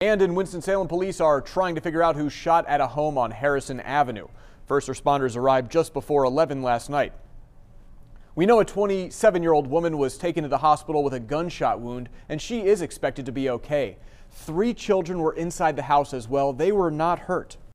And in Winston-Salem, police are trying to figure out who shot at a home on Harrison Avenue. First responders arrived just before 11 last night. We know a 27-year-old woman was taken to the hospital with a gunshot wound, and she is expected to be okay. 3 children were inside the house as well. They were not hurt.